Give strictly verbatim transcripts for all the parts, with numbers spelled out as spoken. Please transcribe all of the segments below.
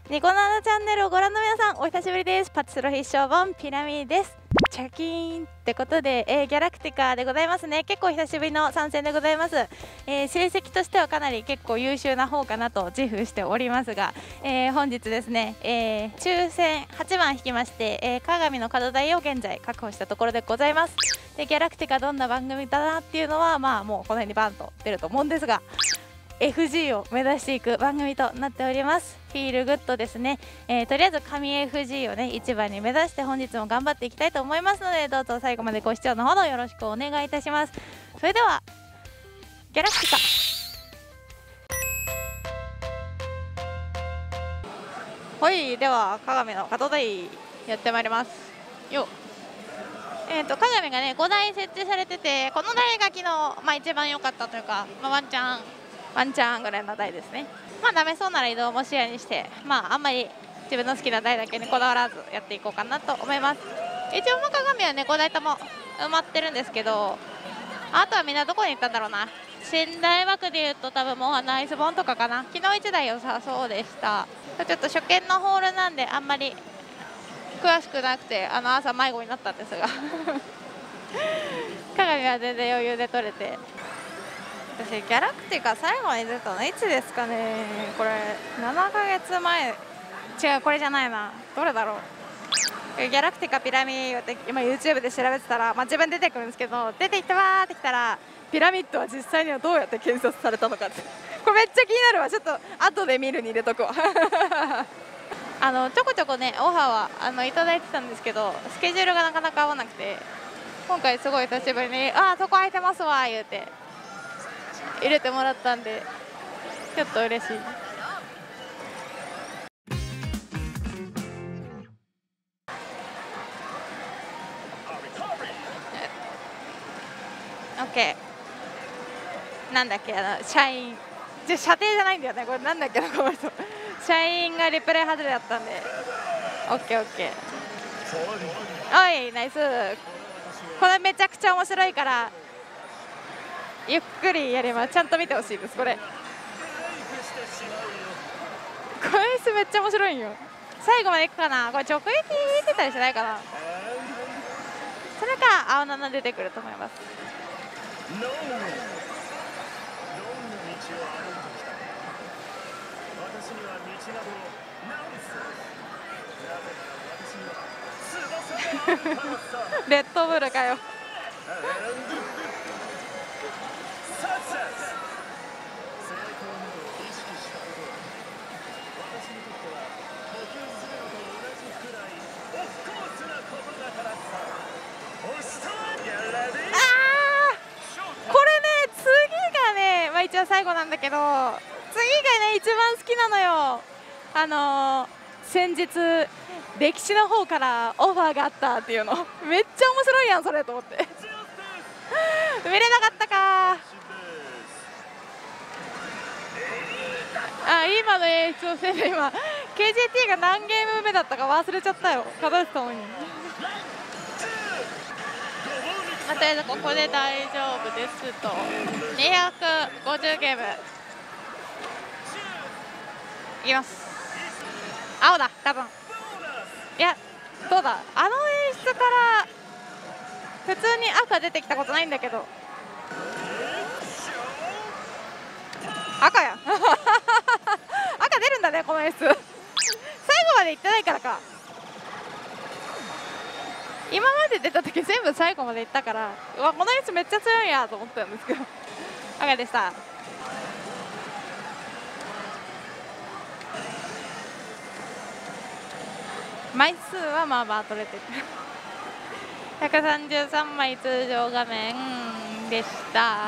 ニコナナチャンネルをご覧の皆さん、お久しぶりです。パチスロ必勝本ピラミです。チャキーンってことで、えー、ギャラクティカでございますね。結構久しぶりの参戦でございます。えー、成績としてはかなり結構優秀な方かなと自負しておりますが、えー、本日ですね、えー、抽選はちばん引きまして、えー、鏡の角台を現在確保したところでございます。でギャラクティカどんな番組だなっていうのは、まあもうこの辺にバンと出ると思うんですが、エフジー を目指していく番組となっております。フィールグッドですね、えー、とりあえず神 エフジー をねいちばんに目指して本日も頑張っていきたいと思いますので、どうぞ最後までご視聴のほどよろしくお願いいたします。それではギャラクティカ、はい、では鏡の角台やってまいりますよ。えー、と鏡がねごだい設置されてて、この台が昨日、まあ、一番良かったというか、まあ、ワンチャンワンチャンぐらいの台ですね。まあダメそうなら移動も視野にして、まああんまり自分の好きな台だけにこだわらずやっていこうかなと思います。一応まあ鏡はねごだいとも埋まってるんですけど、あとはみんなどこに行ったんだろうな。寝台枠でいうと多分もうナイスボンとかかな。昨日いちだい良さそうでした。ちょっと初見のホールなんであんまり詳しくなくて、あの朝迷子になったんですが鏡は全然余裕で取れて。私ギャラクティカ最後に出たのいつですかね。これななかげつまえ、違う、これじゃないな。どれだろう。ギャラクティカピラミッドって今 YouTube で調べてたら、まあ、自分出てくるんですけど、出てきてわーってきたらピラミッドは実際にはどうやって建設されたのかってこれめっちゃ気になるわ。ちょっと後で見るに入れとくわあのちょこちょこねオファーはあのいただいてたんですけど、スケジュールがなかなか合わなくて、今回すごい久しぶりに「あーそこ空いてますわ」言うて入れてもらったんでちょっと嬉しい。オッケー。なんだっけ、あの社員じゃ射程じゃないんだよねこれ。なんだっけなこの人社員がリプレイ外れだったんで、オッケーオッケー。おいナイス。これめちゃくちゃ面白いからゆっくりやります。ちゃんと見てほしいです。これこれめっちゃ面白いんよ。最後までいくかな。これ直撃出てたりしないかな。それか青なな出てくると思います。レッドブルかよ。一応最後なんだけど、次がね一番好きなのよ。あのー、先日歴史の方からオファーがあったっていうのめっちゃ面白いやんそれと思って見れなかったか。あ、今の演出をせんで今 ケージェーティー が何ゲーム目だったか忘れちゃったよ。数えてたのにまあ、とりあえずここで大丈夫ですと。にひゃくごじゅうゲームいきます。青だ多分。いやどうだ、あの演出から普通に赤出てきたことないんだけど。赤や赤出るんだねこの演出最後までいってないからか。今まで出た時全部最後までいったから、うわこの演出めっちゃ強いんやと思ったんですけど赤でした。枚数はまあまあ取れてるひゃくさんじゅうさんまい通常画面でした。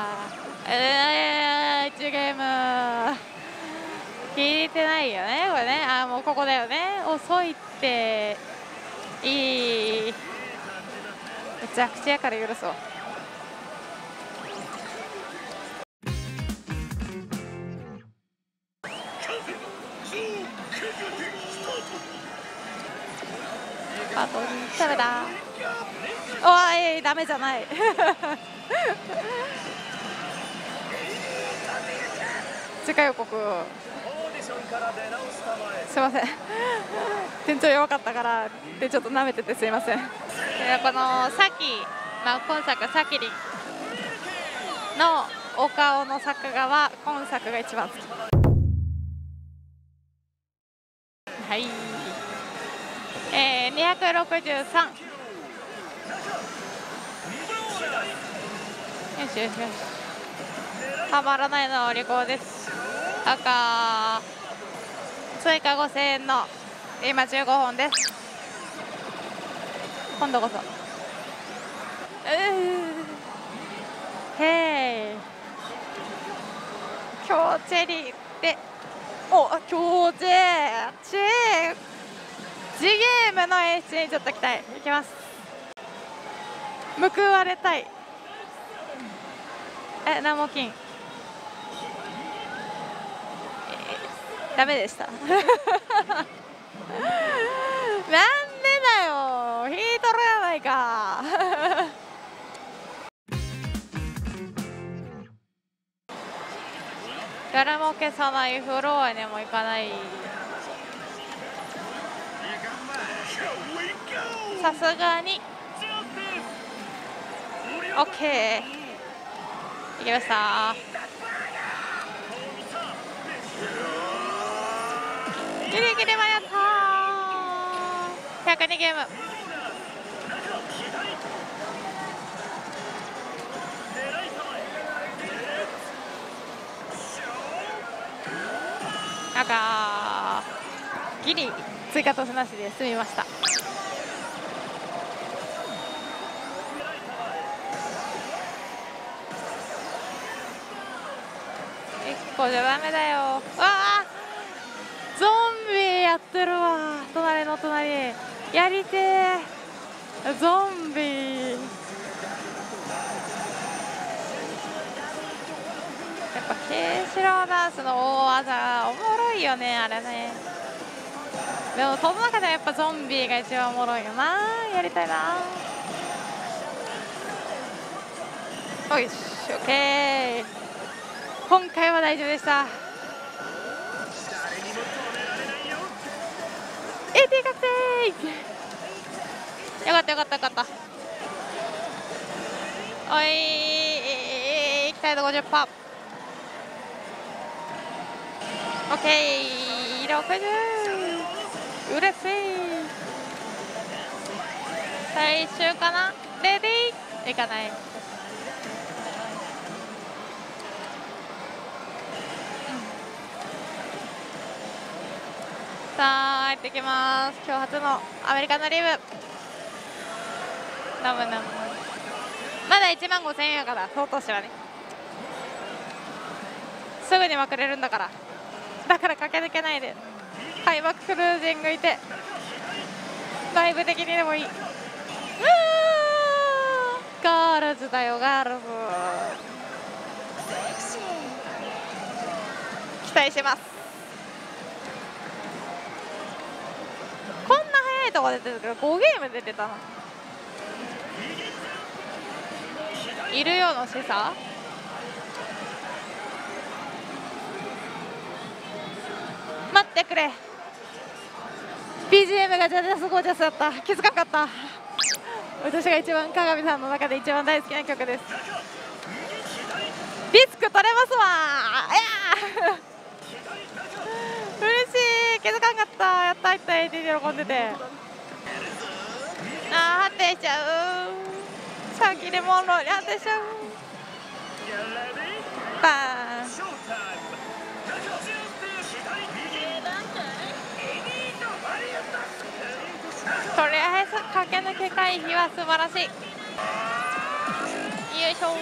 えー、いちゲーム聞いてないよねこれね。あ、もうここだよね。遅いっていい、めちゃくちゃやから許そう。パートにダメだ。おいダメじゃない次回予告すいません天井弱かったからでちょっと舐めててすいません。でこのさき、まあ、今作さきりのお顔の作画は今作が一番好き。はい、えー、にひゃくろくじゅうさん。よしよしよし、たまらないのお利口です。赤追加ごせんえんの今じゅうごほんです。今度こそ。うーへい、強チェリーで、お強チェチェジゲームの演出にちょっと期待。いきます。報われたい。え、何も金、えー、ダメでしたなんでだよ、引いとるやないか誰も消さないフロアにも行かない。さすがに OK いきました。ギリギリ間に合った。ひゃくにゲーム。赤ギリ追加トスなしで済みました。いっこじゃダメだよ。わあゾンビやってるわ、隣の隣やりてえ。ゾンビやっぱケンシロウダンスの大技おもろいよね、あれね。でもその中でやっぱゾンビが一番おもろいよな。やりたいな。おいし OK、 今回は大丈夫でした。エーティー 確定。よかったよかったよかった。おいいきたいと ごじゅっパーセント。 オッケーろくじゅう、うれしい。最終かな。レディーいかない。さあ入ってきます。今日初のアメリカのリーブ。飲む飲む。まだいちまんごせんえんやから、相当しはねすぐにまくれるんだから。だから駆け抜けないで。開幕クルージングいてライブ的にでもいい。うわガールズだよガールズ。期待します。こんな早いとこ出てるけどごゲーム出てたのいるよの示唆。待ってくれ。 ビージーエム がジャジャスゴージャスだった。気づかなかった。私が一番鏡さんの中で一番大好きな曲です。リスク取れますわ。いや嬉しい。気づかなかった。やったー、いったい喜んでて。あー発展しちゃう。さっきでモンローに発展しちゃう。バーン。とりあえず駆け抜け回避は素晴らしい。よいしょ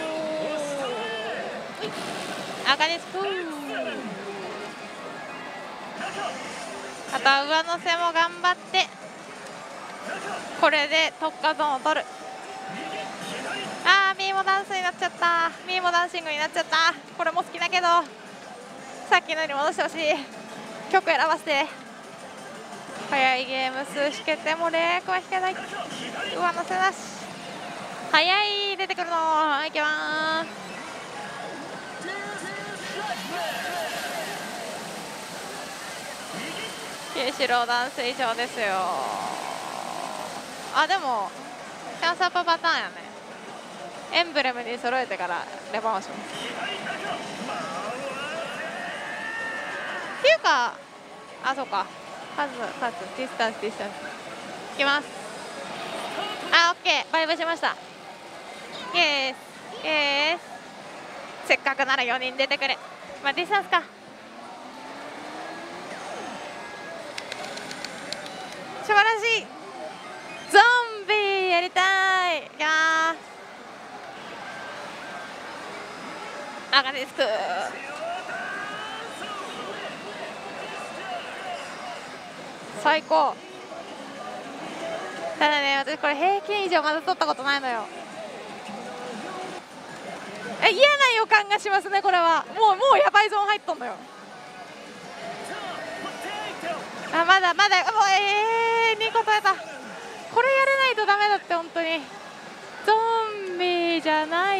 ー。赤です。あとは上乗せも頑張ってこれで特化ゾーンを取る。あーミーモダンスになっちゃった。ミーモダンシングになっちゃった。これも好きだけどさっきのに戻してほしい。曲選ばせて。早いゲーム数引けてもレークは引けない。上乗せなし。早い出てくるの。いきまーす。 白弾水晶ですよ。あ、でもチャンスアップパターンやね。エンブレムに揃えてからレバーをします。っていうか、あ、そうか、数数ディスタンスディスタンスいきます。あ、オッケー、バイブしました。イエースイエース。せっかくならよにん出てくる。まあディスタンスか。素晴らしい。ゾンビやりたい。いやー、赤ディスク。最高。ただね、私これ平均以上まだ取ったことないのよ。え、嫌な予感がしますね。これはもうもうやばいゾーン入っとんのよ。あ、まだまだもうえー、にこ取れた。これやれないとダメだって。本当にゾンビじゃない。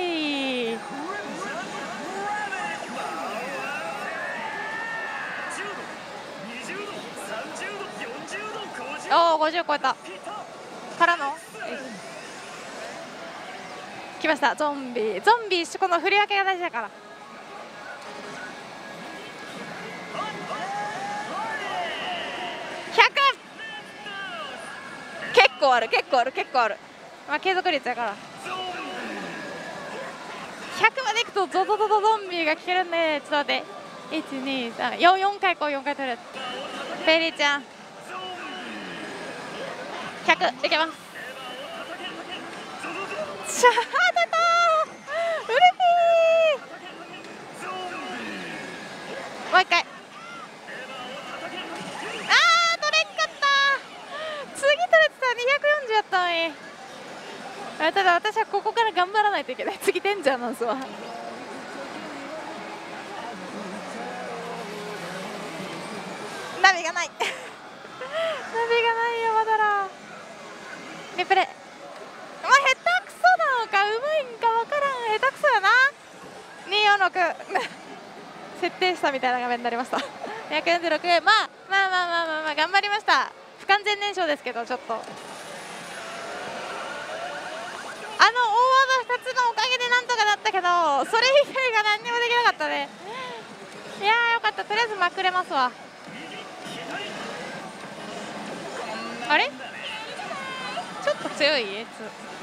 おお、ごじゅう超えたからの来ました。ゾンビゾンビこの振り分けが大事だから。ひゃく結構ある結構ある結構ある。まあ継続率やからひゃくまでいくとゾゾゾゾゾンビが効けるんで、ちょっと待って、いちにさんよん、よんかいこうよんかい取る。ペリーちゃんひゃくいけます。しゃー、当たったー、うれしい。もう一回。あー、取れんかったー。次取れてたらにひゃくよんじゅうやったのに。あ、ただ私はここから頑張らないといけない。次デンジャーなんすわ。ナビがないナビがないよ、まだら。リプレイ。まあ、下手くそなのかうまいんかわからん。下手くそやな。によんろく設定したみたいな画面になりました。にひゃくよんじゅうろく、まあまあまあまあまあ、まあ、頑張りました。不完全燃焼ですけど、ちょっとあの大技ふたつのおかげでなんとかなったけど、それ以外が何にもできなかったね。いやーよかった。とりあえずまくれますわ。あれちょっと強いやつ。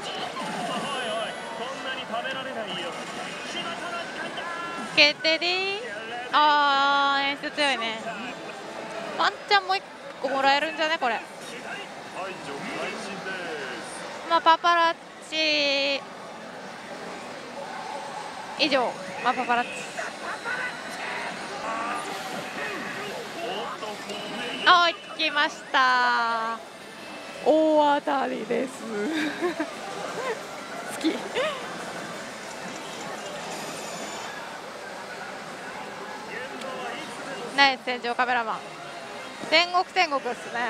決定でー。あー、演出強いね。ワンチャンもういっこもらえるんじゃねこれ。まあパパラッチ以上。まあパパラッチ。あー、行きました。大当たりです好きナイス戦場カメラマン。天国天国っすね。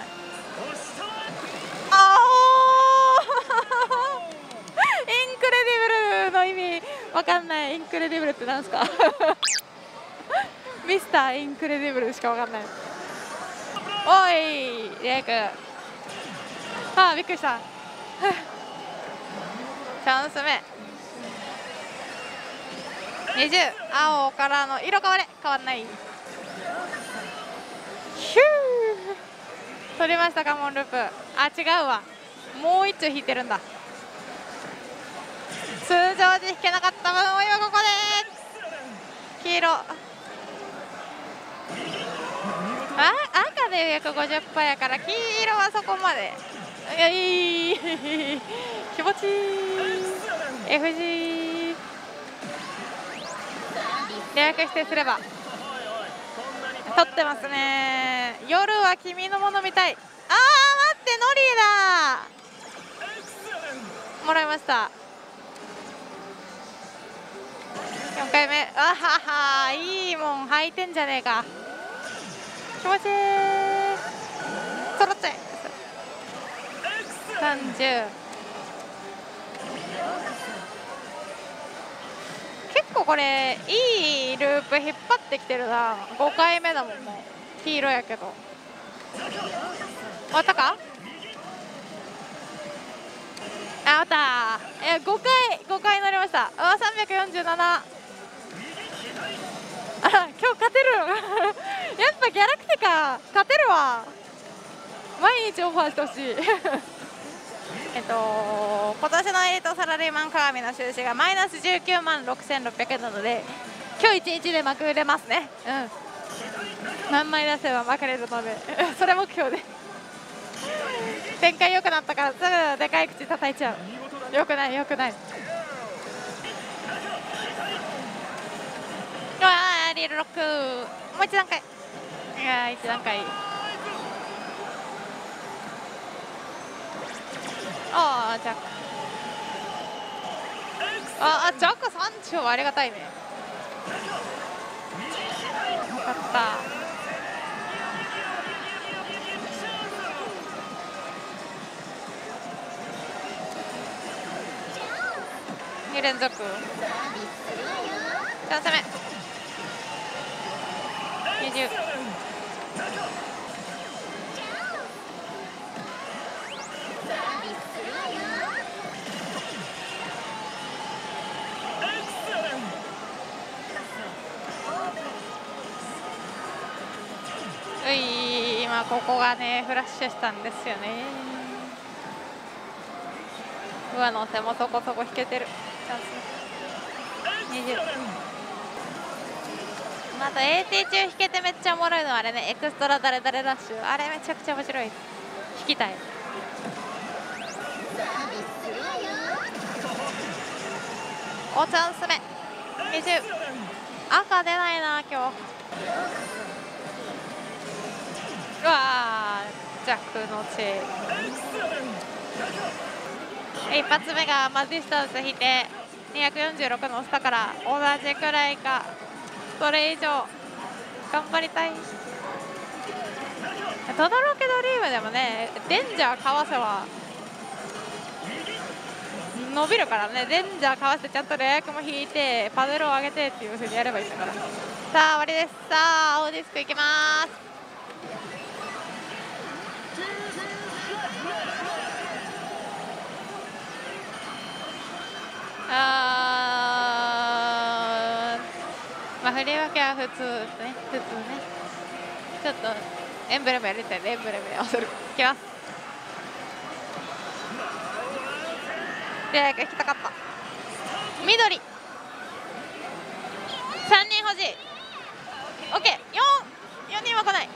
あおインクレディブルの意味わかんない。インクレディブルってなんすかミスターインクレディブルしかわかんない。おいレイク。あー、びっくりしたチャンス目にじゅう。青からの色変われ変わんない。ヒュー取りましたかモンループ。あ、違うわ、もう一丁引いてるんだ。通常時引けなかった分を今ここで黄色。あ、赤で約 ごじゅっパーセント やから黄色はそこまで。いや、いい気持ちいい エフジー 予約してすれば撮ってますね。夜は君のもの見たい。あー、待ってノリーだ。もらいました。よんかいめ。あはは、いいもん履いてんじゃねえか。気持ちいい。そろっちゃえ。さんじゅう。結構これいいループ引っ張ってきてるな。ごかいめだもん。もう黄色やけど終わったか。あ、終わった。え、ごかいごかい乗りました。あ、さんびゃくよんじゅうなな。あ、今日勝てるやっぱギャラクティカ勝てるわ。毎日オファーしてほしいえっと今年のエリートサラリーマン鏡の収支がマイナスじゅうきゅうまんろくせんろっぴゃくえんなので、今日一日でまくれますね。うん、何枚出せばまくれるのでそれ目標で展開良くなったからすぐでかい口叩いちゃう。よくないよくない。うわー、リールロック、もう一段階。いやー、一段階。ああ、ジャック。ああ、ジャックさん丁はありがたいね。よかった。に連続。チャンス目。にじゅう。うい、今ここがねフラッシュしたんですよね。上乗せもそこそこ引けてる。チャンスにじゅう。また エーティー 中引けてめっちゃおもろいのはあれね、エクストラ誰々ラッシュ、あれめちゃくちゃ面白い。引きたい。お、チャンス目にじゅう。赤出ないな今日。うわー、ジャックのチェーン。一発目がマディスタンス引いてにひゃくよんじゅうろくのスタから同じくらいかそれ以上頑張りたい。トドロケドリームでもね、デンジャーかわせは伸びるからね。デンジャーかわせてちゃんとレア役も引いてパネルを上げてっていうふうにやればいいんだから。さあ終わりです。さあ青ディスクいきます。あー、まあ振り分けは普通ね、普通ね。ちょっとエンブレムやりたいね。エンブレムに合わせる。いきます。レア役引きたかった。緑さんにん欲しい。オッケー。よん、よにんは来ない。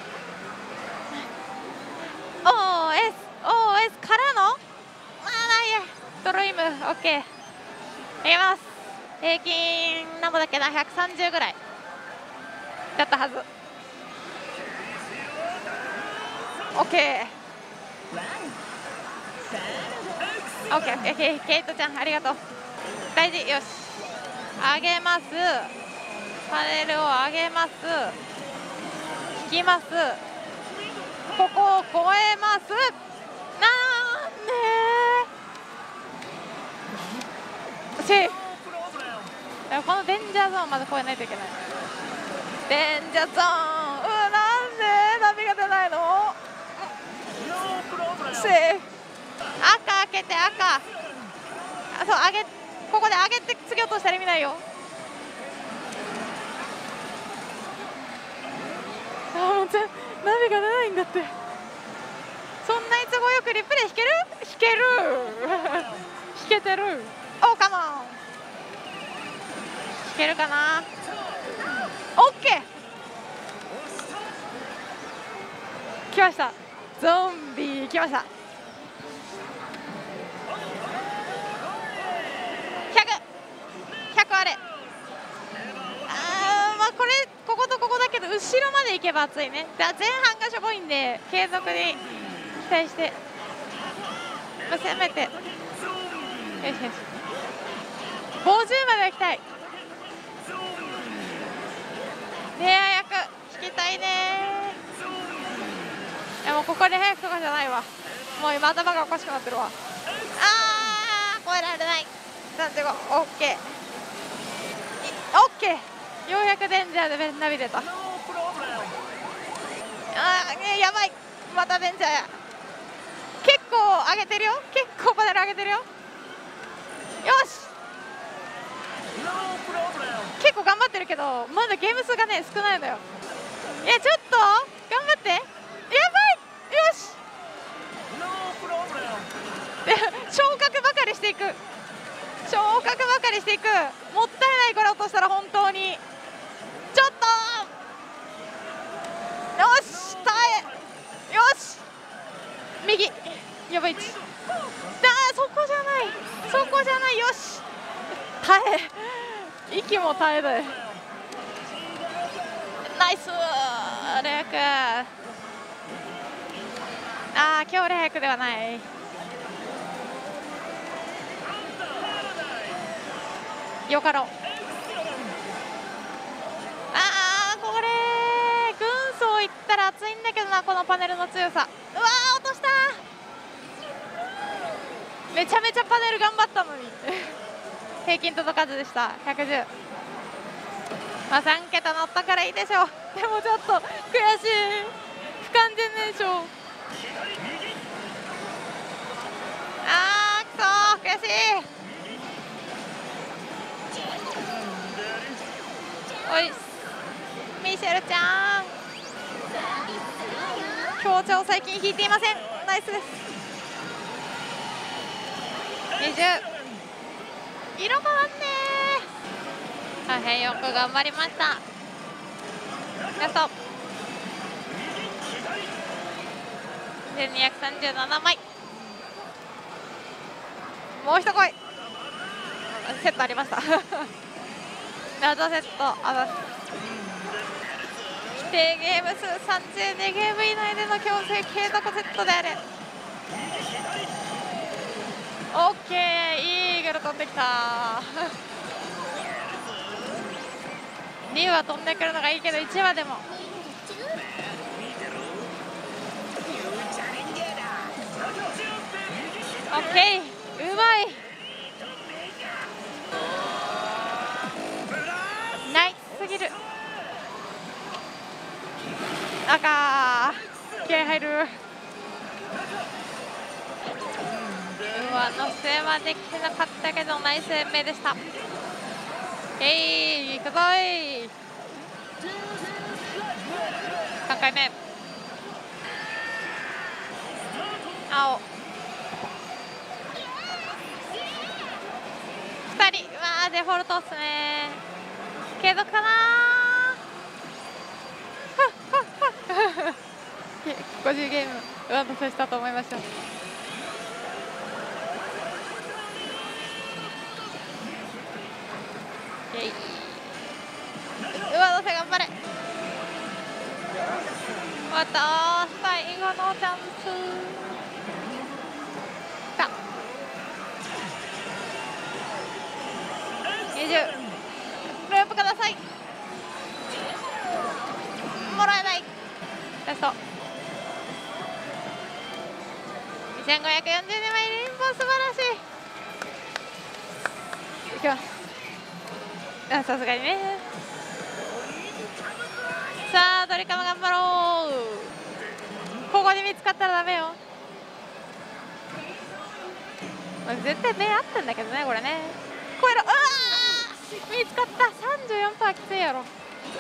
オーエス オーエス からのまあないやドロイム。オッケー、いきます。平均何ぼだっけな、ひゃくさんじゅうぐらいだったはず。オッケーオッケーオッケー。ケイトちゃんありがとう。大事。よし、上げます。パネルを上げます。引きます。ここを越えます。なんでセーフ。このデンジャーゾーンまず越えないといけない。デンジャーゾーン、うわ、なんで波が出ないの。セーフ。赤開けて、赤。あ、そう、上げ、ここで上げて次落としたら意味ないよ。あ、もうじゃ波が出ないんだって。そんな都合よくリプレイ引ける引ける引けてる。おー、カモン。引けるかな。オッケー、来ました。ゾンビ来ました。ひゃく、ひゃくあれ。あー、まあこれこことここだけど後ろまで行けば熱いね。だ前半がしょぼいんで継続に期待して、まあ、せめてよしよしごじゅうまでは行きたい。レア役引きたいね。でもここで早くとかじゃないわ。もう今頭がおかしくなってるわ。あー、超えられない。さんじゅうご。オッケーオッケー。ようやくデンジャーでナビ出た。ああー、ね、やばい、またベンチャーや。結構上げてるよ、結構パネル上げてるよ。よし、結構頑張ってるけどまだゲーム数がね少ないのよ。いや、ちょっと頑張って、やばい、よし昇格ばかりしていく、昇格ばかりしていく。もったいない、これ落としたら本当に。ちょっとよし、耐え、よし、右、やばい、あー、そこじゃない、そこじゃない、よし、耐え、息も耐えない。ナイスレイク。あー、今日レイクではない。よかろう。あー、これ軍曹いったら熱いんだけどな、このパネルの強さ。うわー、落とした。めちゃめちゃパネル頑張ったのに平均届かずでした。ひゃくじゅう、まあさん桁乗ったからいいでしょう。でもちょっと悔しい、不完全燃焼。あー、くそー、悔しい。おい、ミシェルちゃん、強調最近引いていません。ナイスです。にじゅう、色変わんねー。大変よく頑張りました。ラストせんにひゃくさんじゅうななまい、もう一声セットありました謎セット、あの規定ゲーム数さんじゅうにゲーム以内での強制継続セットである。オッケー、イーグル飛んできたには飛んでくるのがいいけどいちはでもオッケー、うまい、ナイスすぎる。赤気合入る。上乗せはできなかったけどナイス延命でした。えい、いくぞい。さんかいめ、青ふたり、うわー、デフォルトっすね。継続かなーごじゅうゲーム上乗せしたと思いました。上乗せ頑張れ。また最後のチャンスさにじゅう、ループください。もらえない。ラストにせんごひゃくよんじゅうにまい連覇、素晴らしい。いきます。あ、さすがにね。さあドリカム頑張ろう。ここに見つかったらダメよ。絶対目あったんだけどね、これね。超えろ。うわー、見つかった。 さんじゅうよんパーセント きついやろ。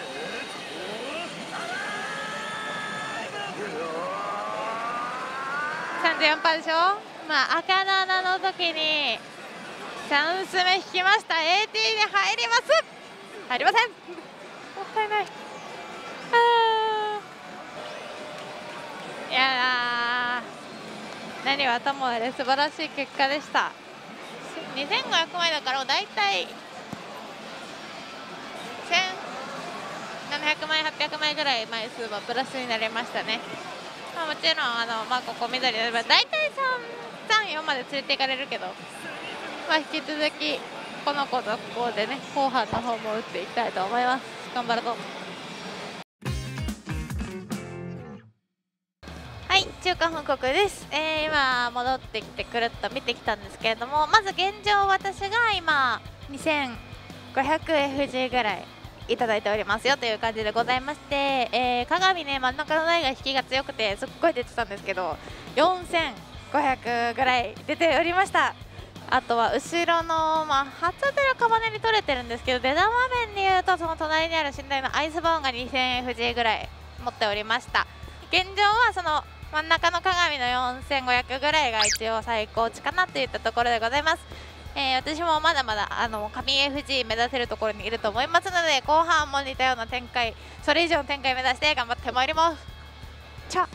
さんじゅうよんパーセント でしょ。まあ赤の穴の時にチャンス目引きました。 エーティー に入ります。入りません。もったいない。あいやー、何はともあれ素晴らしい結果でした。にせんごひゃくまいだからだいたいせんななひゃくまいはっぴゃくまいぐらい枚数はプラスになりましたね。まあ、もちろんあの、まあ、ここ緑であればだいたいさん、よんまで連れていかれるけど、まあ、引き続きこの子とここでね後半の方も打っていきたいと思います。頑張るぞ。はい、中間報告です。えー、今戻ってきてくるっと見てきたんですけれども、まず現状私が今にせんごひゃくエフジー ぐらいいただいておりますよという感じでございまして、えー、鏡ね、真ん中の台が引きが強くてすっごい出てたんですけどよんせんごひゃくぐらい出ておりました。あとは後ろの、まあ、初出るカバネに取れてるんですけど、出玉面に言うとその隣にある寝台のアイスボーンが にせんエフジー ぐらい持っておりました。現状はその真ん中の鏡のよんせんごひゃくぐらいが一応最高値かなといったところでございます。えー、私もまだまだあの神 エフジー 目指せるところにいると思いますので、後半も似たような展開、それ以上の展開目指して頑張ってまいります。チャ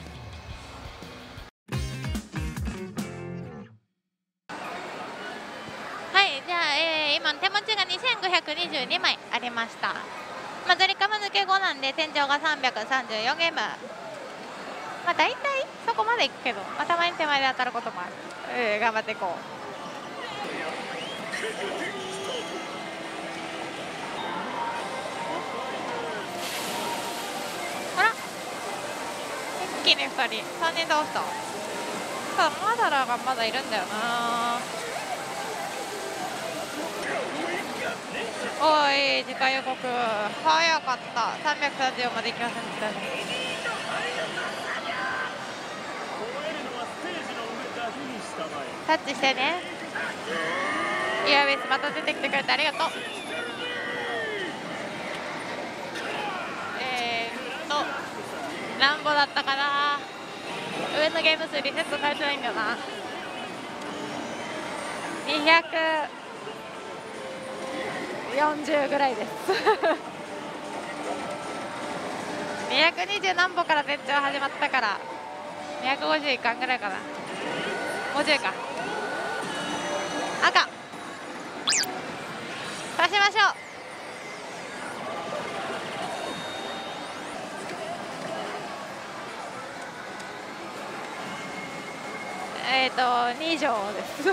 はい、じゃあ、えー、今手持ちがにせんごひゃくにじゅうにまいありました。まあ、ドリカム抜けごなんで天井がさんびゃくさんじゅうよんゲーム、まあ大体そこまでいくけど、まあ、たまに手前で当たることもある。うん、頑張っていこう。あら、一気にふたりさんにん倒した。ただマダラがまだいるんだよな。おい、次回予告早かった。さんびゃくさんじゅうよんまで行きませんでしたね。タッチしてね。イアベースまた出てきてくれてありがとう。えーっとなんぼだったかな。上のゲーム数リセットされてないんだよな。にひゃくよんじゅうぐらいですにひゃくにじゅう何歩から全長始まったからにひゃくごじゅういかんぐらいかな。もうちょいか。赤刺しましょう。えっ、ー、とに条です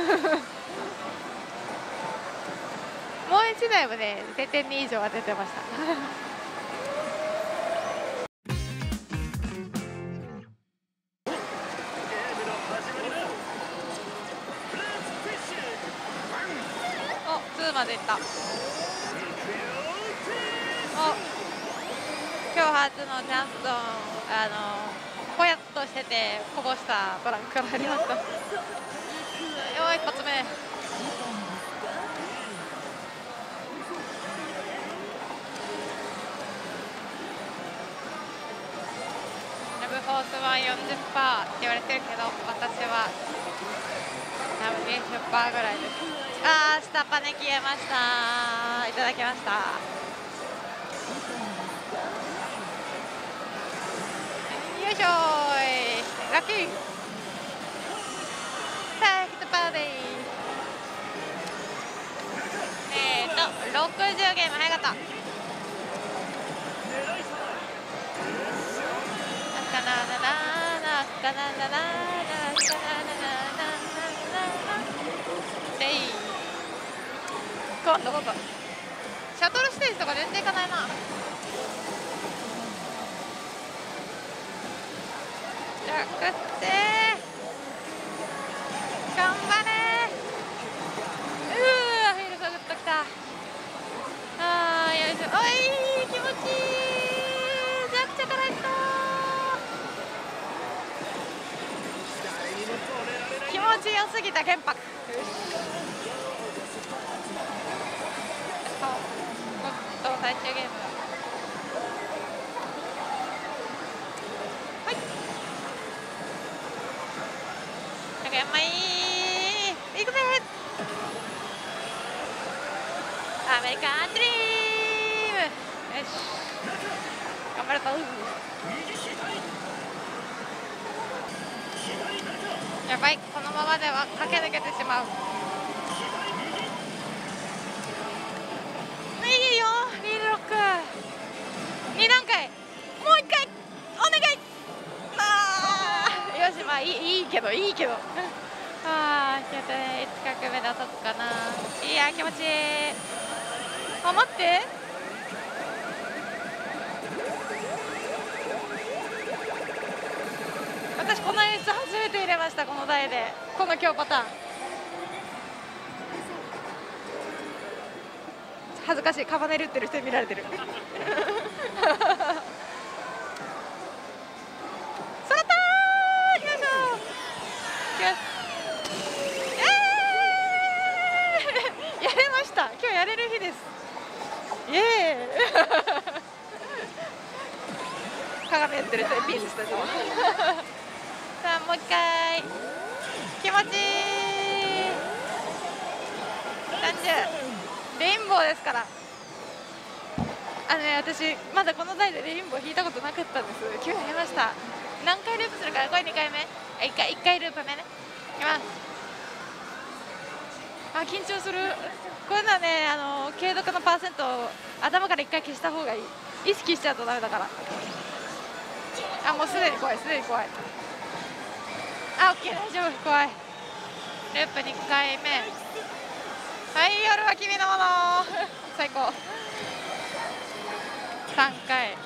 もう一台もね絶対に以上は出てましたお、にまでいった。お、今日初のチャンスゾーン、あのぽやっとしててこぼしたトランクからありましたよー、一発目。ラブフォースは よんじゅっパーセント って言われてるけど、私は多分 にじゅっパーセント ぐらいです。あー、下パネ消えました。いただきました。よいしょーい、ラッキーさあ、ヒットパーでーす。えーとろくじゅうゲーム早かった。なかななななかななななかななななでい今度今度シャトルステージとか全然いかないな。じゃあ食って頑張れー。うー、フィールドグッときた。あー、よいしょ。おい、気持ちいい。ジャクチャからいったー。気持ちよすぎた玄白。そう最終ゲームはい高山いいいくぜ。アメリカンドリームよし頑張るぞ。やばい、このままでは駆け抜けてしまう。いいよリールロックに段階もういっかいお願い。あー、よし、まあいい、いいけどいいけどあー、やった近く目指そうかな。いや気持ちいい。あ、待って、私この演出初めて入れました。この台でこの今日パターン恥ずかしい、カバネルってる人に見られてる。そったー、よいしょー。やれました。今日やれる日です。イエーイ。鏡やってる人にピースしたぞ。さあもう一回。気持ちいい。さんじゅう。レインボーですから。あのね、私まだこの台でレインボー引いたことなかったんです。今日やりました。何回ループするから、これにかいめ。あ、いっかい、いっかいループ目ね。いきます。あ、緊張する。こういうのはね、あの継続のパーセントを頭からいっかい消した方がいい。意識しちゃうとダメだから。あ、もうすでに怖い、すでに怖い。あ、オッケー、大丈夫、怖い。ループにかいめ。はい、夜は君のもの。最高。さんかい。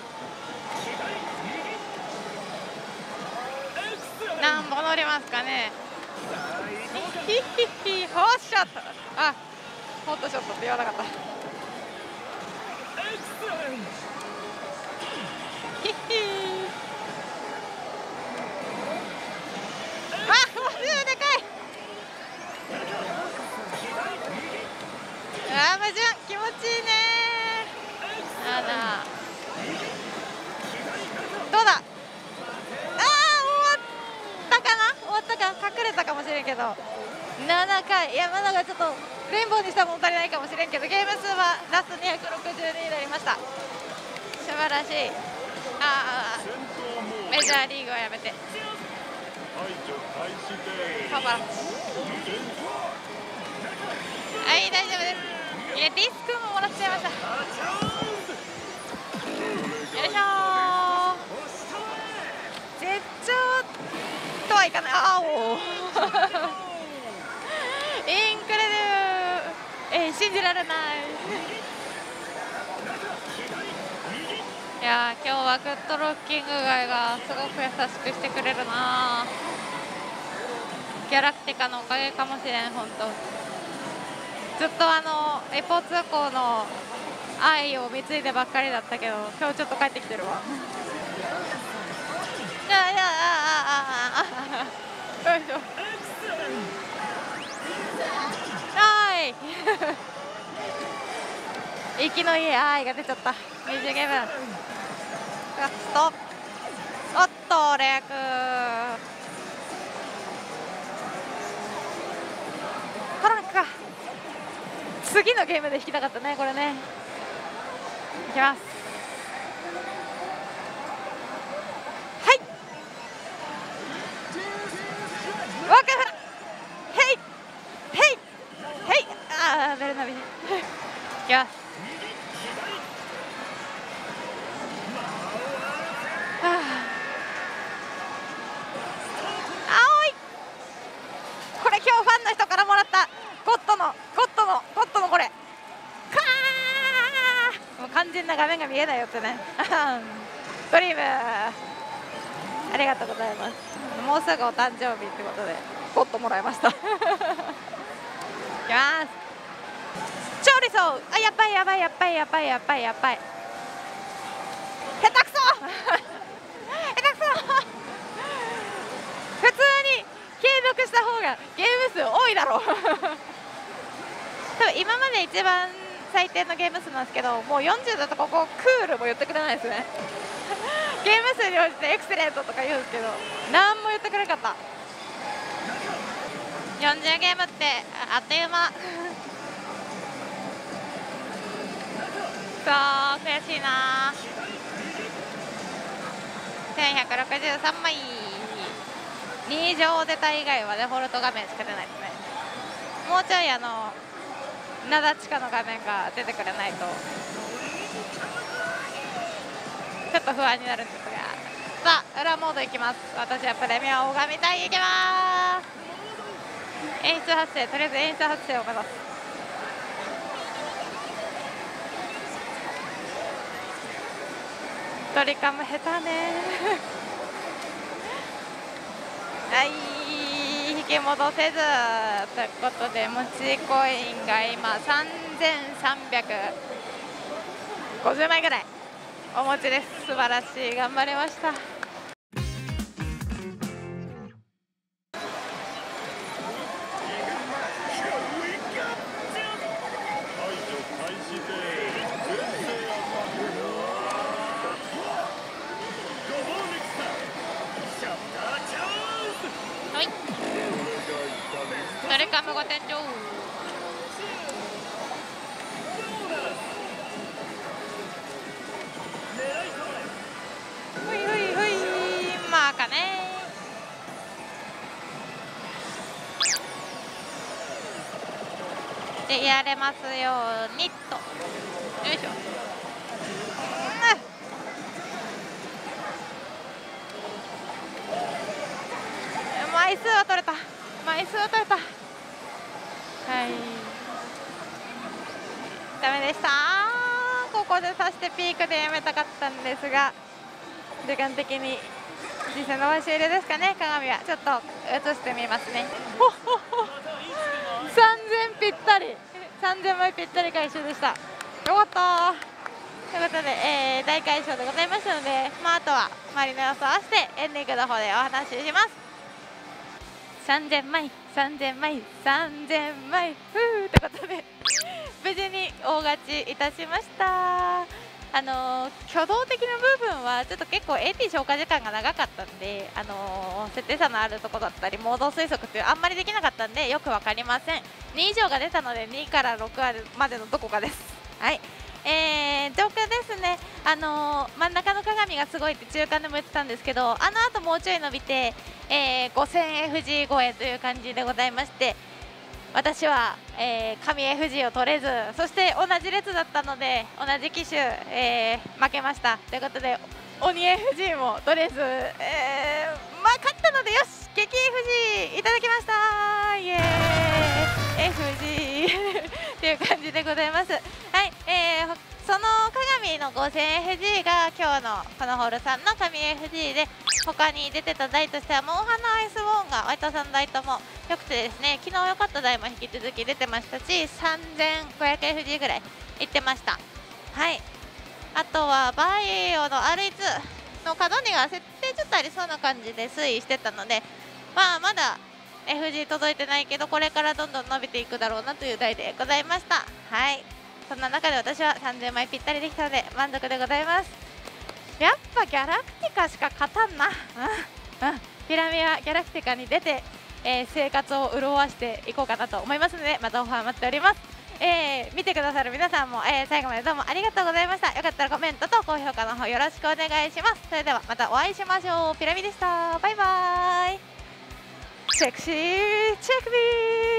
何本乗りますかね。ヒッヒッヒ、ホーショット。あ、ホットショットって言わなかった。ヒッヒー。あ、ごじゅうでかい。あー、矛盾、気持ちいいねー。あら。どうだ。あー、終わったかな、終わったか、隠れたかもしれんけど。ななかい、いや、まだがちょっとレインボーにしたもの足りないかもしれんけど、ゲーム数はラストにひゃくろくじゅうにになりました。素晴らしい。ああ、メジャーリーグはやめて。パパ。はい、大丈夫です。いや、ディスクももらっちゃいました。よいしょー。絶頂とはいかない。あおインクレディブル。えー、信じられない。いやー、今日はグッドロッキング街がすごく優しくしてくれるな。ギャラクティカのおかげかもしれん。本当ずっとあのエポ通行の愛を貢いでばっかりだったけど、今日ちょっと帰ってきてるわ。いやいや、あああああ、よいしょ。はい。息のいい愛が出ちゃった。ミュージックゲーム。ラスト。おっと、レアク。トランクか。次のゲームで弾きたかったね、これね。いきます。はい。ワークフラ。ヘイヘイヘイ。ああ、ベルナビ。いきます。はあ、青い。これ今日ファンの人からもらったゴッドのゴッドのゴッドのこれかー、もう完全な画面が見えないよってね。ドリーム、ありがとうございます。もうすぐお誕生日ってことでゴッドもらいました。いきます。調理層。あ、やばいやばいやばいやばいやばいやばい。下手くそ。下手くそ。普通に継続した方がゲーム数多いだろう。多分今まで一番最低のゲーム数なんですけど、もうよんじゅうだとここクールも言ってくれないですね。ゲーム数に応じてエクセレントとか言うんですけど、何も言ってくれなかった。よんじゅうゲームってあっという間。そう悔しいな。せんひゃくろくじゅうさんまい。に乗出た以外はデフォルト画面しか出ないですね。もうちょいあの灘地下の画面が出てくれないとちょっと不安になるんですが、さあ裏モードいきます。私はプレミアムを拝みたい。いきます。演出発生、とりあえず演出発生を目指す。ドリカム下手ね。はい、引き戻せずということで、持ちコインが今さんぜんさんびゃくごじゅうまいぐらいお持ちです。素晴らしい、頑張りました。はい、ドリカムごてん上。ふいふいふい、まあかね。でやれますようにと。よいしょ。枚数は取れた、枚数は取れた。はい、ダメでした。ここで刺してピークでやめたかったんですが、時間的に実践伸ばし入れですかね。鏡はちょっと映してみますね。ほっほっほ、さんぜんぴったり、さんぜんまいぴったり回収でした。よかったということで、えー、大快勝でございましたので、まあ、あとは周りの様子を合わせてエンディングの方でお話しします。さんぜんまい、さんぜんまい、さんぜんまい、ふーということで無事に大勝ちいたしました。あのー、挙動的な部分はちょっと結構 エーティー 消化時間が長かったんで、あのー、設定差のあるところだったりモード推測っていうあんまりできなかったんでよく分かりません。に以上が出たのでにからろくまでのどこかです。はい、えー、状況ですね。あのー、真ん中の鏡がすごいって中間でも言ってたんですけど、あの後もうちょい伸びて、えー、ごせんエフジー 超えという感じでございまして、私は、えー、神 エフジー を取れず、そして同じ列だったので同じ機種、えー、負けましたということで、鬼 エフジー も取れず、えー、まあ勝ったのでよし、激 エフジー いただきました、イエーイ エフジー という感じでございます。はい、えー、その鏡の ごせんエフジー が今日のこのホールさんの神 エフジー で、他に出てた台としてはモンハンのアイスウォーンがワイトさん台ともよくてですね、昨日良かった台も引き続き出てましたし、 さんぜんごひゃくエフジー ぐらいいってました。はい、あとはバイオの アールエイツ の角にが設定ちょっとありそうな感じで推移してたので、まあまだ エフジー 届いてないけどこれからどんどん伸びていくだろうなという台でございました。はい、そんな中で私はさんぜんまいぴったりできたので満足でございます。やっぱギャラクティカしか勝たんな、うんうん、ピラミはギャラクティカに出て、えー、生活を潤わしていこうかなと思いますので、またオファー待っております。えー、見てくださる皆さんも、えー、最後までどうもありがとうございました。よかったらコメントと高評価の方よろしくお願いします。それではまたお会いしましょう。ピラミでした。バイバーイ。セクシーチェックビー